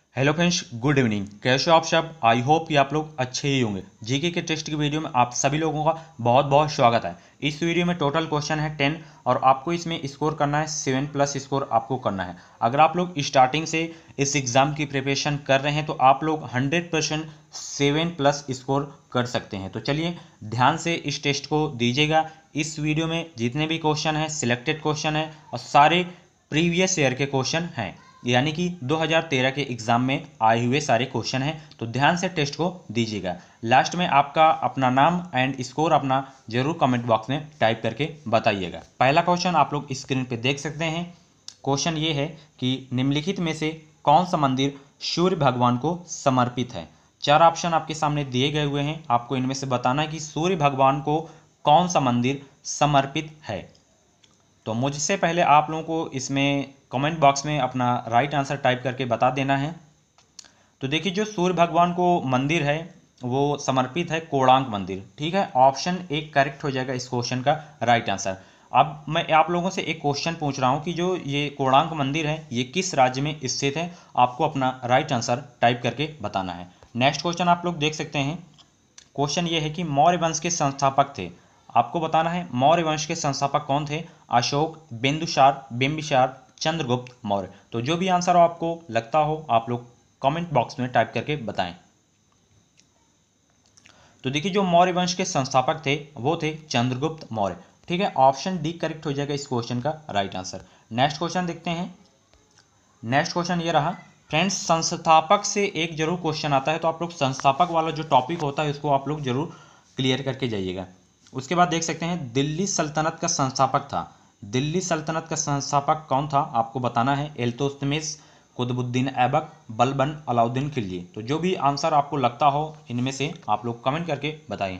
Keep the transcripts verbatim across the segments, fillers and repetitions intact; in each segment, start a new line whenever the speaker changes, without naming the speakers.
Hello friends, good evening. कैसे हो आप सब? आई होप कि आप लोग अच्छे ही होंगे। जीके के टेस्ट की वीडियो में आप सभी लोगों का बहुत बहुत स्वागत है। इस वीडियो में टोटल क्वेश्चन है टेन और आपको इसमें स्कोर करना है सेवन प्लस स्कोर आपको करना है। अगर आप लोग स्टार्टिंग से इस एग्ज़ाम की प्रिपरेशन कर रहे हैं तो आप लोग hundred percent seven plus score कर सकते हैं। तो चलिए ध्यान से इस टेस्ट को दीजिएगा। इस वीडियो में जितने भी क्वेश्चन हैं सिलेक्टेड क्वेश्चन हैं और सारे प्रीवियस ईयर के क्वेश्चन हैं, यानी कि दो हज़ार तेरह के एग्जाम में आए हुए सारे क्वेश्चन हैं। तो ध्यान से टेस्ट को दीजिएगा। लास्ट में आपका अपना नाम एंड स्कोर अपना जरूर कमेंट बॉक्स में टाइप करके बताइएगा। पहला क्वेश्चन आप लोग स्क्रीन पे देख सकते हैं। क्वेश्चन ये है कि निम्नलिखित में से कौन सा मंदिर सूर्य भगवान को समर्पित है। चार ऑप्शन आपके सामने दिए गए हुए हैं, आपको इनमें से बताना है कि सूर्य भगवान को कौन सा मंदिर समर्पित है। तो मुझसे पहले आप लोगों को इसमें कमेंट बॉक्स में अपना राइट आंसर टाइप करके बता देना है। तो देखिए, जो सूर्य भगवान को मंदिर है वो समर्पित है कोणार्क मंदिर। ठीक है, ऑप्शन एक करेक्ट हो जाएगा इस क्वेश्चन का राइट आंसर। अब मैं आप लोगों से एक क्वेश्चन पूछ रहा हूँ कि जो ये कोणार्क मंदिर है ये किस राज्य में स्थित है। आपको अपना राइट आंसर टाइप करके बताना है। नेक्स्ट क्वेश्चन आप लोग देख सकते हैं। क्वेश्चन ये है कि मौर्य वंश के संस्थापक थे। आपको बताना है मौर्य वंश के संस्थापक कौन थे। अशोक, बिंदुसार, बिंबिसार, चंद्रगुप्त मौर्य। तो जो भी आंसर हो आपको लगता हो आप लोग कमेंट बॉक्स में टाइप करके बताएं। तो देखिए, जो मौर्य वंश के संस्थापक थे वो थे चंद्रगुप्त मौर्य। ठीक है, ऑप्शन डी करेक्ट हो जाएगा इस क्वेश्चन का राइट आंसर। नेक्स्ट क्वेश्चन देखते हैं। नेक्स्ट क्वेश्चन ये रहा। फ्रेंड्स, संस्थापक से एक जरूर क्वेश्चन आता है, तो आप लोग संस्थापक वाला जो टॉपिक होता है उसको आप लोग जरूर क्लियर करके जाइएगा। उसके बाद देख सकते हैं दिल्ली सल्तनत का संस्थापक था। दिल्ली सल्तनत का संस्थापक कौन था आपको बताना है। इल्तुतमिश, कुतुबुद्दीन ऐबक, बलबन, अलाउद्दीन खिलजी। तो जो भी आंसर आपको लगता हो इनमें से आप लोग कमेंट करके बताइए।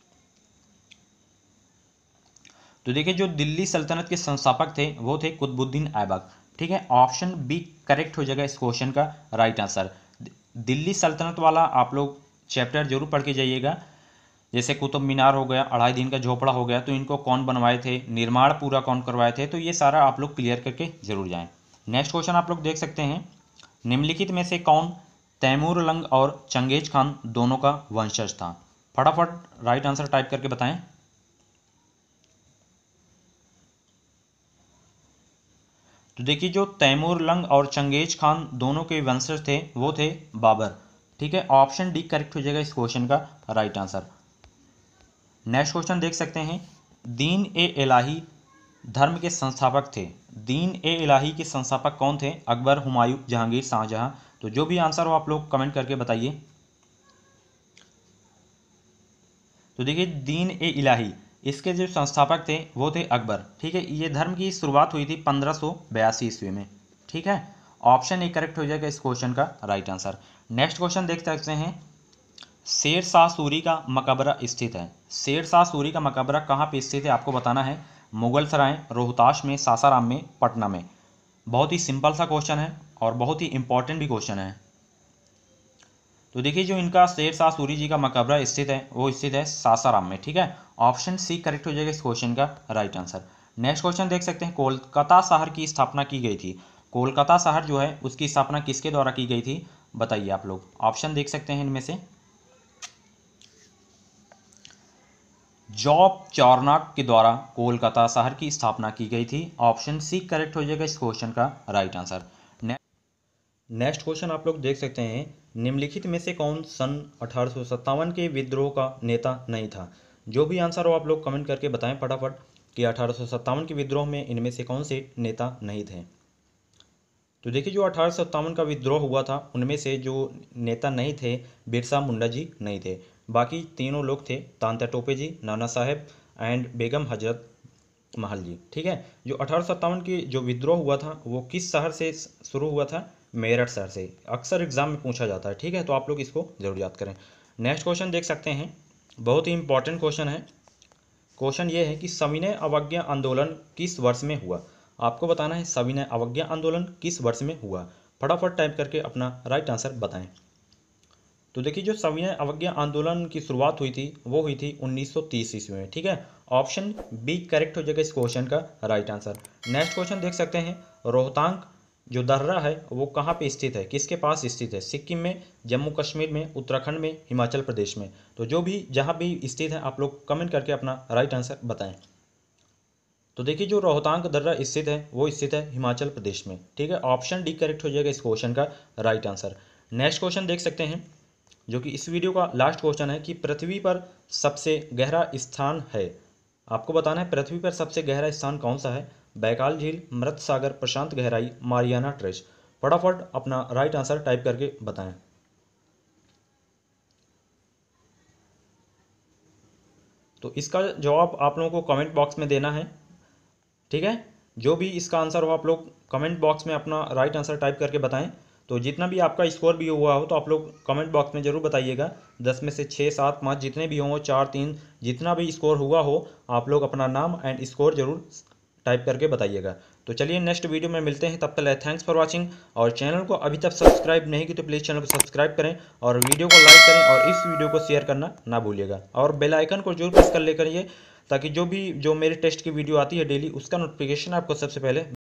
तो देखिए, जो दिल्ली सल्तनत के संस्थापक थे वो थे कुतुबुद्दीन ऐबक। ठीक है, ऑप्शन बी करेक्ट हो जाएगा इस क्वेश्चन का राइट आंसर। दिल्ली सल्तनत वाला आप लोग चैप्टर जरूर पढ़ के जाइएगा। जैसे कुतुब मीनार हो गया, अढ़ाई दिन का झोपड़ा हो गया, तो इनको कौन बनवाए थे, निर्माण पूरा कौन करवाए थे, तो ये सारा आप लोग क्लियर करके जरूर जाएं। नेक्स्ट क्वेश्चन आप लोग देख सकते हैं। निम्नलिखित में से कौन तैमूर लंग और चंगेज खान दोनों का वंशज था। फटाफट राइट आंसर टाइप करके बताएं। तो देखिए, जो तैमूर लंग और चंगेज खान दोनों के वंशज थे वो थे बाबर। ठीक है, ऑप्शन डी करेक्ट हो जाएगा इस क्वेश्चन का राइट आंसर। नेक्स्ट क्वेश्चन देख सकते हैं। दीन ए इलाही धर्म के संस्थापक थे। दीन ए इलाही के संस्थापक कौन थे। अकबर, हुमायूं, जहांगीर, शाहजहां। तो जो भी आंसर हो आप लोग कमेंट करके बताइए। तो देखिए, दीन ए इलाही इसके जो संस्थापक थे वो थे अकबर। ठीक है, ये धर्म की शुरुआत हुई थी पंद्रह सौ बयासी ईस्वी में। ठीक है, ऑप्शन ए करेक्ट हो जाएगा इस क्वेश्चन का राइट आंसर। नेक्स्ट क्वेश्चन देख सकते हैं। शेर शाह सूरी का मकबरा स्थित है। शेर शाह सूरी का मकबरा कहाँ पे स्थित है आपको बताना है। मुगल सराय, रोहताश में, सासाराम में, पटना में। बहुत ही सिंपल सा क्वेश्चन है और बहुत ही इंपॉर्टेंट भी क्वेश्चन है। तो देखिए, जो इनका शेर शाह सूरी जी का मकबरा स्थित है वो स्थित है सासाराम में। ठीक है, ऑप्शन सी करेक्ट हो जाएगा इस क्वेश्चन का राइट आंसर। नेक्स्ट क्वेश्चन देख सकते हैं। कोलकाता शहर की स्थापना की गई थी। कोलकाता शहर जो है उसकी स्थापना किसके द्वारा की गई थी बताइए आप लोग। ऑप्शन देख सकते हैं इनमें से। जॉब चार्नक के द्वारा कोलकाता शहर की स्थापना की गई थी। ऑप्शन सी करेक्ट हो जाएगा इस क्वेश्चन का राइट आंसर। नेक्स्ट क्वेश्चन आप लोग देख सकते हैं। निम्नलिखित में से कौन सन अठारह सौ सत्तावन के विद्रोह का नेता नहीं था। जो भी आंसर हो आप लोग कमेंट करके बताएं फटाफट कि अठारह सौ सत्तावन के विद्रोह में इनमें से कौन से नेता नहीं थे। तो देखिए, जो अठारह सौ सत्तावन का विद्रोह हुआ था उनमें से जो नेता नहीं थे, बिरसा मुंडा जी नहीं थे। बाकी तीनों लोग थे, तांत्या टोपे जी, नाना साहेब एंड बेगम हजरत महल जी। ठीक है, जो अठारह सौ सत्तावन की जो विद्रोह हुआ था वो किस शहर से शुरू हुआ था। मेरठ शहर से। अक्सर एग्जाम में पूछा जाता है। ठीक है, तो आप लोग इसको जरूर याद करें। नेक्स्ट क्वेश्चन देख सकते हैं। बहुत ही इंपॉर्टेंट क्वेश्चन है। क्वेश्चन ये है कि सविनय अवज्ञा आंदोलन किस वर्ष में हुआ। आपको बताना है सविनय अवज्ञा आंदोलन किस वर्ष में हुआ। फटाफट टाइप करके अपना राइट आंसर बताएं। तो देखिए, जो सविनय अवज्ञा आंदोलन की शुरुआत हुई थी वो हुई थी उन्नीस सौ तीस ईस्वी में। ठीक है, ऑप्शन बी करेक्ट हो जाएगा इस क्वेश्चन का राइट आंसर। नेक्स्ट क्वेश्चन देख सकते हैं। रोहतांग जो दर्रा है वो कहाँ पे स्थित है, किसके पास स्थित है? सिक्किम में, जम्मू कश्मीर में, उत्तराखंड में, हिमाचल प्रदेश में। तो जो भी जहाँ भी स्थित है आप लोग कमेंट करके अपना राइट आंसर बताएं। तो देखिए जो रोहतांग दर्रा स्थित है वो स्थित है हिमाचल प्रदेश में। ठीक है, ऑप्शन डी करेक्ट हो जाएगा इस क्वेश्चन का राइट आंसर। नेक्स्ट क्वेश्चन देख सकते हैं, जो कि इस वीडियो का लास्ट क्वेश्चन है कि पृथ्वी पर सबसे गहरा स्थान है। आपको बताना है पृथ्वी पर सबसे गहरा स्थान कौन सा है? बैकाल झील, मृत सागर, प्रशांत गहराई, मारियाना ट्रेंच। फटाफट अपना राइट आंसर टाइप करके बताएं। तो इसका जवाब आप लोगों को कमेंट बॉक्स में देना है। ठीक है, जो भी इसका आंसर हो आप लोग कमेंट बॉक्स में अपना राइट आंसर टाइप करके बताएं। तो जितना भी आपका स्कोर भी हुआ हो तो आप लोग कमेंट बॉक्स में ज़रूर बताइएगा। दस में से छः, सात, पाँच जितने भी हों, चार, तीन, जितना भी स्कोर हुआ हो आप लोग अपना नाम एंड स्कोर जरूर टाइप करके बताइएगा। तो चलिए नेक्स्ट वीडियो में मिलते हैं, तब तक थैंक्स फॉर वाचिंग। और चैनल को अभी तक सब्सक्राइब नहीं की तो प्लीज़ चैनल को सब्सक्राइब करें और वीडियो को लाइक करें और इस वीडियो को शेयर करना ना भूलिएगा और बेल आइकन को जरूर प्रेस कर ले करिए, ताकि जो भी जो मेरे टेस्ट की वीडियो आती है डेली उसका नोटिफिकेशन आपको सबसे पहले